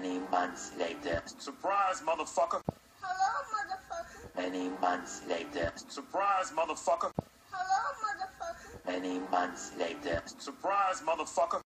Many months later. Surprise, motherfucker. Hello, motherfucker. Many months later. Surprise, motherfucker. Hello, motherfucker. Many months later. Surprise, motherfucker.